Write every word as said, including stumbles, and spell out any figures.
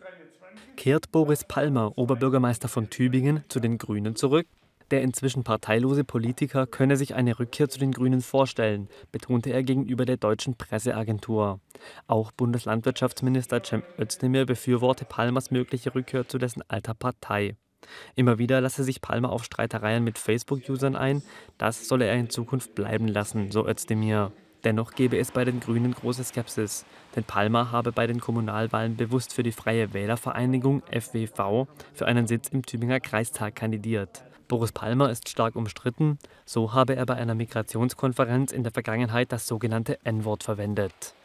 Kehrt Boris Palmer, Oberbürgermeister von Tübingen, zu den Grünen zurück? Der inzwischen parteilose Politiker könne sich eine Rückkehr zu den Grünen vorstellen, betonte er gegenüber der deutschen Presseagentur. Auch Bundeslandwirtschaftsminister Cem Özdemir befürworte Palmers mögliche Rückkehr zu dessen alter Partei. Immer wieder lasse sich Palmer auf Streitereien mit Facebook-Usern ein, das solle er in Zukunft bleiben lassen, so Özdemir. Dennoch gebe es bei den Grünen große Skepsis, denn Palmer habe bei den Kommunalwahlen bewusst für die Freie Wählervereinigung F W V für einen Sitz im Tübinger Kreistag kandidiert. Boris Palmer ist stark umstritten, so habe er bei einer Migrationskonferenz in der Vergangenheit das sogenannte En-Wort verwendet.